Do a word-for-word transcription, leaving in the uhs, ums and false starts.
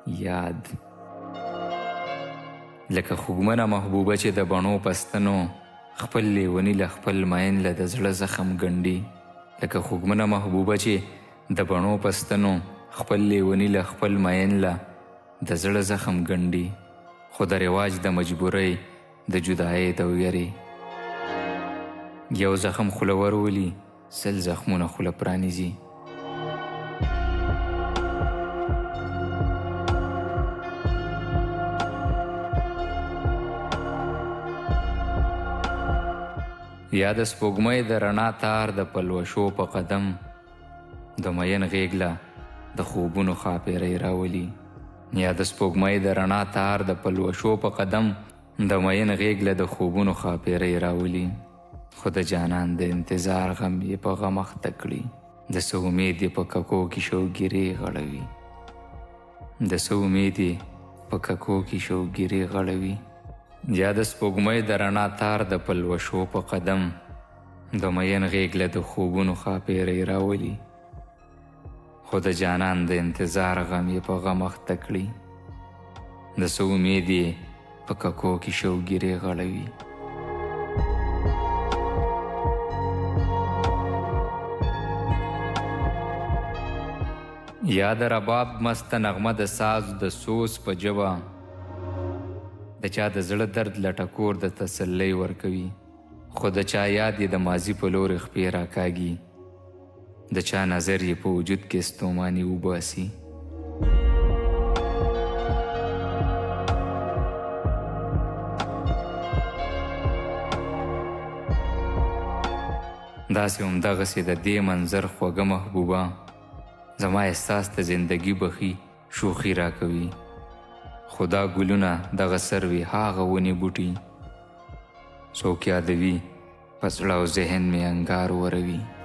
یاد. لکه خوږمنه محبوبه چې د بڼو پستنو خپل لیوني له خپل مین له د زړه زخم ګنډي. لکه خوږمنه محبوبه چې د بڼو پستنو خپل لیوني له خپل مین له د زړه زخم ګنډي. خو د رواج د مجبورۍ د جدایۍ د ویرې یو زخم خوله ورولي سل زخمونه خوله پرانیزي. یا د سپوږمۍ د رڼا تار د پلوشو په قدم د مین غیږ له د خوبونو ښاپیرۍ راولي. یا د سپوږمۍ د رڼا تار د پلوشو په قدم د مین غیږ له د خوبونو ښاپیرۍ راولي. خو د جانان د انتظار غم یې په غم اخته کړي. د څه امید یې په ککو کې شوګیرې غړوي. د څه امید یې په ککو کې شوګیرې غړوي. یا د سپوږمۍ د رڼا تار د پلوشو په قدم د مین غیږ له د خوبونو ښاپیرۍ راولي. خو د جانان د انتظار غم یې په غم اخته کړي. د څه امید یې په ککو کې شوګیرې غړوي. یا د رباب مسته نغمه د ساز د سوز په ژبه د چا د زړه درد لټکور د تسلی ورکوي. خو د چا یاد یې د ماضي په لورې خپې راکاږي. د چا نظر یې په وجود کې ستوماني وباسي. داسې همدغسې د دې منظر خوږه محبوبه زما احساس ته زندگی بخي شوخي راکوي. خدا ګلونه دغه سروي هاغه ونې بوټي څوک یادوي په زړه او ذهن مې انګار وروي.